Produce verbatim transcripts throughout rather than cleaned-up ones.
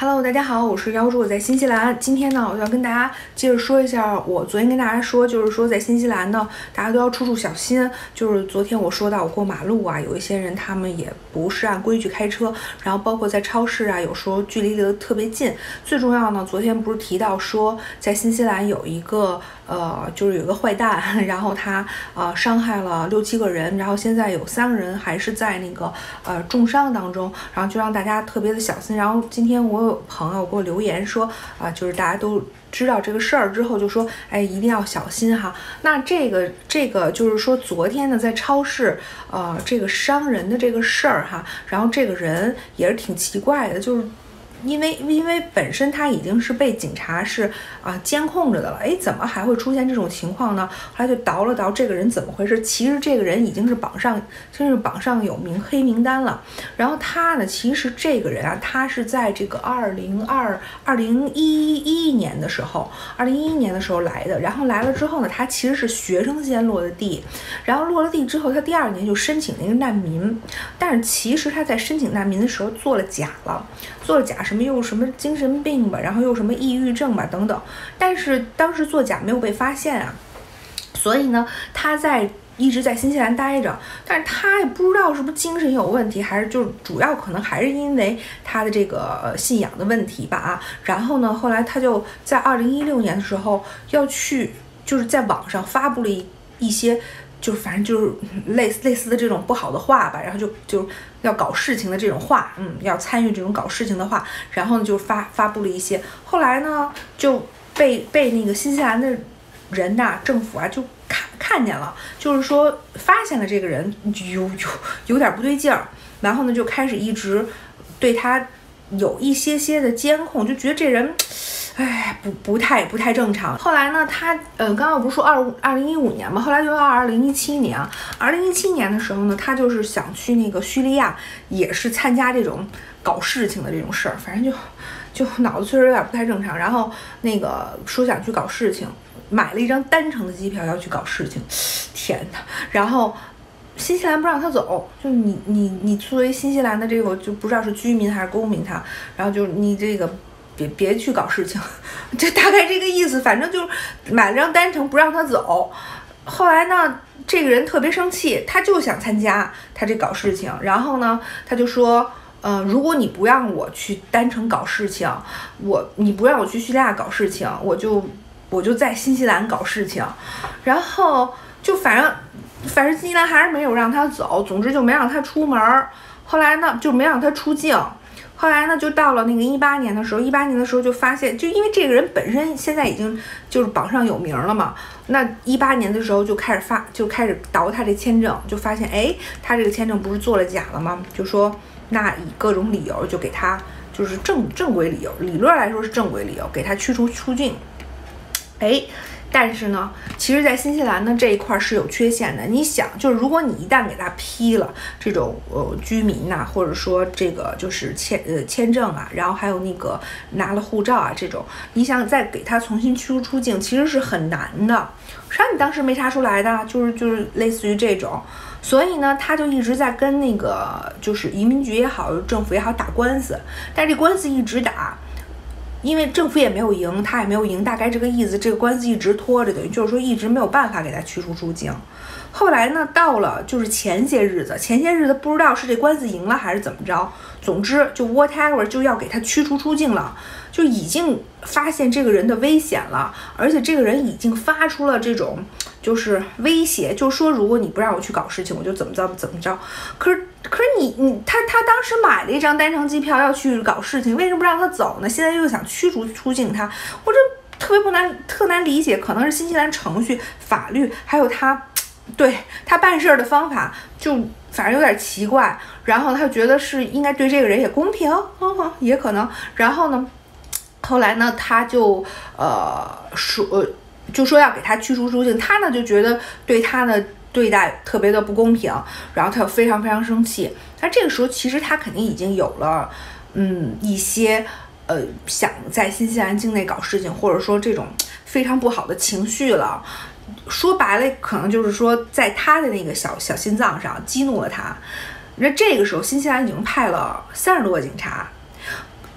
Hello， 大家好，我是妖柱，在新西兰。今天呢，我要跟大家接着说一下，我昨天跟大家说，就是说在新西兰呢，大家都要处处小心。就是昨天我说到，我过马路啊，有一些人他们也不是按规矩开车，然后包括在超市啊，有时候距离离得特别近。最重要呢，昨天不是提到说，在新西兰有一个呃，就是有一个坏蛋，然后他呃伤害了六七个人，然后现在有三个人还是在那个呃重伤当中，然后就让大家特别的小心。然后今天我有朋友给我留言说啊、呃，就是大家都知道这个事儿之后，就说哎一定要小心哈。那这个这个就是说昨天呢在超市呃这个伤人的这个事儿哈，然后这个人也是挺奇怪的，就是。因为因为本身他已经是被警察是啊、呃、监控着的了，哎，怎么还会出现这种情况呢？后来就倒了倒这个人怎么回事？其实这个人已经是榜上，真是榜上有名黑名单了。然后他呢，其实这个人啊，他是在这个二零二二零一一年的时候，二零一一年的时候来的。然后来了之后呢，他其实是学生先落的地，然后落了地之后，他第二年就申请那个难民，但是其实他在申请难民的时候做了假了，做了假是。什么又什么精神病吧，然后又什么抑郁症吧等等，但是当时作假没有被发现啊，所以呢，他在一直在新西兰待着，但是他也不知道是不是精神有问题，还是就是主要可能还是因为他的这个、呃、信仰的问题吧啊。然后呢，后来他就在二零一六年的时候要去，就是在网上发布了一一些。就是反正就是类似类似的这种不好的话吧，然后就就要搞事情的这种话，嗯，要参与这种搞事情的话，然后呢就发发布了一些，后来呢就被被那个新西兰的人呐、政府啊就看看见了，就是说发现了这个人有有有点不对劲儿，然后呢就开始一直对他有一些些的监控，就觉得这人。哎，不不太不太正常。后来呢，他呃，刚刚我不是说二二零一五年嘛，后来就到二零一七年。二零一七年的时候呢，他就是想去那个叙利亚，也是参加这种搞事情的这种事儿，反正就就脑子确实有点不太正常。然后那个说想去搞事情，买了一张单程的机票要去搞事情，天哪！然后。新西兰不让他走，就你你你作为新西兰的这个就不知道是居民还是公民他，然后就你这个别别去搞事情，就大概这个意思。反正就买了张单程不让他走。后来呢，这个人特别生气，他就想参加他这搞事情，然后呢他就说，呃，如果你不让我去单程搞事情，我你不让我去叙利亚搞事情，我就我就在新西兰搞事情，然后就反正。反正新西兰还是没有让他走，总之就没让他出门。后来呢，就没让他出境。后来呢，就到了那个一八年的时候，一八年的时候就发现，就因为这个人本身现在已经就是榜上有名了嘛，那一八年的时候就开始发，就开始倒他这签证，就发现哎，他这个签证不是做了假了吗？就说那以各种理由就给他就是正正规理由，理论来说是正规理由，给他驱逐出境。哎。但是呢，其实，在新西兰呢这一块是有缺陷的。你想，就是如果你一旦给他批了这种呃居民呐、啊，或者说这个就是签呃签证啊，然后还有那个拿了护照啊这种，你想再给他重新驱逐出境，其实是很难的。啥你当时没查出来的，就是就是类似于这种，所以呢，他就一直在跟那个就是移民局也好，政府也好打官司，但是这官司一直打。因为政府也没有赢，他也没有赢，大概这个意思，这个官司一直拖着，等于就是说一直没有办法给他驱逐出境。后来呢，到了就是前些日子，前些日子不知道是这官司赢了还是怎么着，总之就 whatever 就要给他驱逐出境了，就已经发现这个人的危险了，而且这个人已经发出了这种就是威胁，就说如果你不让我去搞事情，我就怎么着怎么着。可是可是你你他他当时买了一张单程机票要去搞事情，为什么不让他走呢？现在又想驱逐出境他，我这特别不难特难理解，可能是新西兰程序、法律还有他。对他办事的方法就反正有点奇怪，然后他觉得是应该对这个人也公平，嗯，也可能。然后呢，后来呢，他就呃说就说要给他驱逐出境，他呢就觉得对他的对待特别的不公平，然后他就非常非常生气。但这个时候其实他肯定已经有了嗯一些呃想在新西兰境内搞事情，或者说这种非常不好的情绪了。说白了，可能就是说，在他的那个小小心脏上激怒了他。那这个时候，新西兰已经派了三十多个警察，呃，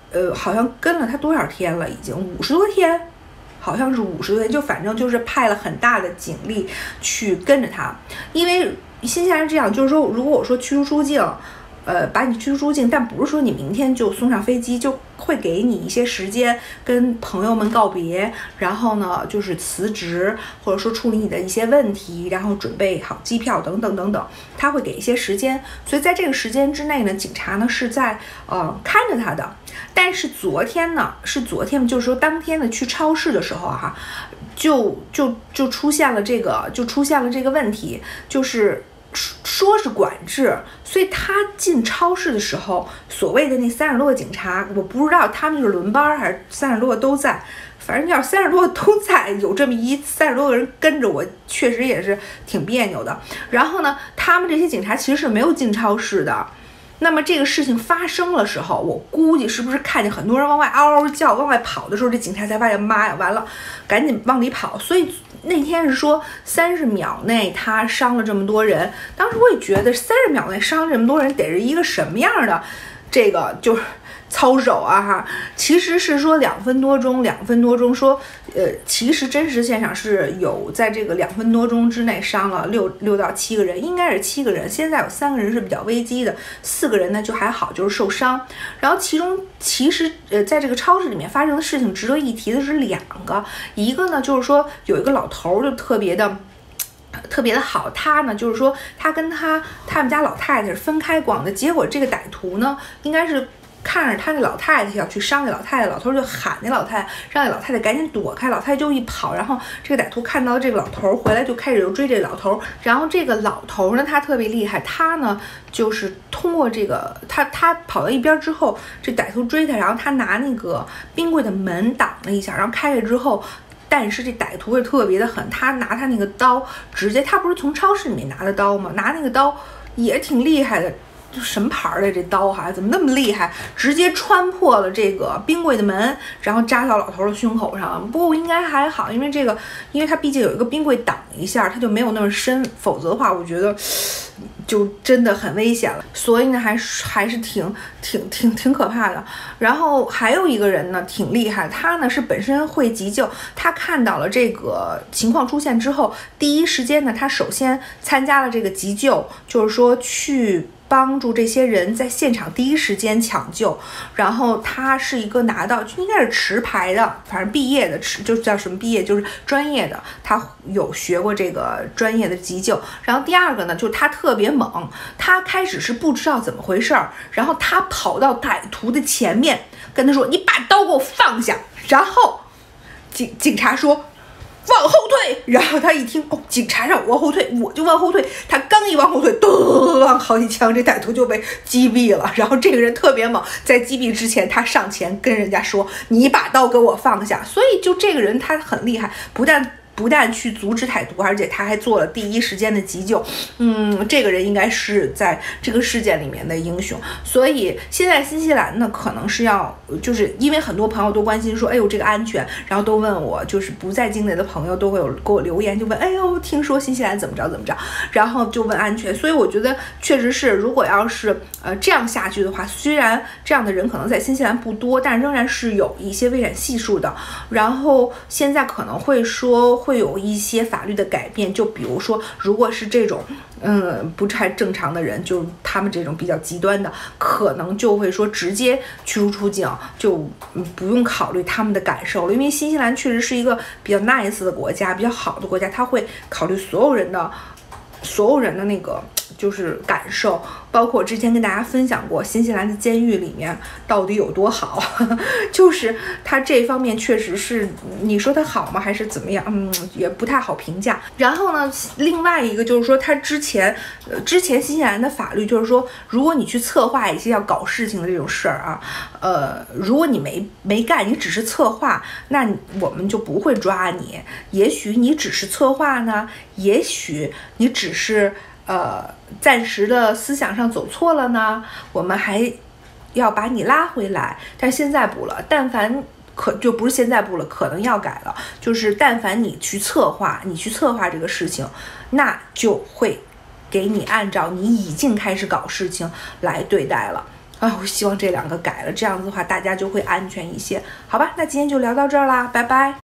呃，好像跟了他多少天了，已经五十多天。好像是五十多天，就反正就是派了很大的警力去跟着他，因为新西兰是这样，就是说，如果我说驱逐出境，呃，把你驱逐出境，但不是说你明天就送上飞机，就会给你一些时间跟朋友们告别，然后呢，就是辞职，或者说处理你的一些问题，然后准备好机票等等等等，他会给一些时间，所以在这个时间之内呢，警察呢是在呃看着他的。但是昨天呢，是昨天，就是说当天呢去超市的时候哈、啊，就就就出现了这个，就出现了这个问题，就是说是管制，所以他进超市的时候，所谓的那三十多个警察，我不知道他们是轮班还是三十多个都在，反正要三十多个都在，有这么一三十多个人跟着我，确实也是挺别扭的。然后呢，他们这些警察其实是没有进超市的。那么这个事情发生的时候，我估计是不是看见很多人往外嗷嗷叫、往外跑的时候，这警察才发现，妈呀，完了，赶紧往里跑。所以那天是说三十秒内他伤了这么多人，当时我也觉得三十秒内伤这么多人得是一个什么样的这个就是操守啊哈，其实是说两分多钟，两分多钟说，呃，其实真实现场是有在这个两分多钟之内伤了六六到七个人，应该是七个人，现在有三个人是比较危机的，四个人呢就还好，就是受伤。然后其中其实呃在这个超市里面发生的事情值得一提的是两个，一个呢就是说有一个老头就特别的。特别的好，他呢就是说他跟他他们家老太太是分开逛的，结果这个歹徒呢应该是看着他那老太太要去伤那老太太，老头就喊那老太太，让那老太太赶紧躲开，老太太就一跑，然后这个歹徒看到这个老头回来就开始就追这个老头，然后这个老头呢他特别厉害，他呢就是通过这个他他跑到一边之后，这歹徒追他，然后他拿那个冰柜的门挡了一下，然后开开之后。但是这歹徒也特别的狠，他拿他那个刀直接，他不是从超市里面拿的刀吗？拿那个刀也挺厉害的，就什么牌的这刀哈，怎么那么厉害？直接穿破了这个冰柜的门，然后扎到老头的胸口上。不过应该还好，因为这个，因为他毕竟有一个冰柜挡一下，他就没有那么深，否则的话，我觉得就真的很危险了。所以呢，还是还是挺挺挺挺可怕的。然后还有一个人呢，挺厉害，他呢是本身会急救，他看到了这个情况出现之后，第一时间呢，他首先参加了这个急救，就是说去。帮助这些人在现场第一时间抢救，然后他是一个拿到应该是持牌的，反正毕业的持就叫什么毕业，就是专业的，他有学过这个专业的急救。然后第二个呢，就是他特别猛，他开始是不知道怎么回事儿，然后他跑到歹徒的前面，跟他说：“你把刀给我放下。”然后警警察说。往后退，然后他一听，哦，警察让我往后退，我就往后退。他刚一往后退，咚，好几枪，这歹徒就被击毙了。然后这个人特别猛，在击毙之前，他上前跟人家说：“你把刀给我放下。”所以就这个人他很厉害，不但。不但去阻止歹徒，而且他还做了第一时间的急救。嗯，这个人应该是在这个事件里面的英雄。所以现在新西兰呢，可能是要，就是因为很多朋友都关心说，哎呦这个安全，然后都问我，就是不在境内的朋友都会有给我留言，就问，哎呦听说新西兰怎么着怎么着，然后就问安全。所以我觉得确实是，如果要是呃这样下去的话，虽然这样的人可能在新西兰不多，但仍然是有一些危险系数的。然后现在可能会说。会有一些法律的改变，就比如说，如果是这种，嗯，不太正常的人，就他们这种比较极端的，可能就会说直接驱逐出境，就不用考虑他们的感受了。因为新西兰确实是一个比较 nice 的国家，比较好的国家，他会考虑所有人的，所有人的那个。就是感受，包括我之前跟大家分享过，新西兰的监狱里面到底有多好，就是它这方面确实是，你说它好吗？还是怎么样？嗯，也不太好评价。然后呢，另外一个就是说，它之前，呃，之前新西兰的法律就是说，如果你去策划一些要搞事情的这种事儿啊，呃，如果你没没干，你只是策划，那我们就不会抓你。也许你只是策划呢，也许你只是。呃，暂时的思想上走错了呢，我们还要把你拉回来。但现在不了，但凡可就不是现在不了，可能要改了。就是但凡你去策划，你去策划这个事情，那就会给你按照你已经开始搞事情来对待了。 啊，我希望这两个改了，这样子的话大家就会安全一些，好吧？那今天就聊到这儿啦，拜拜。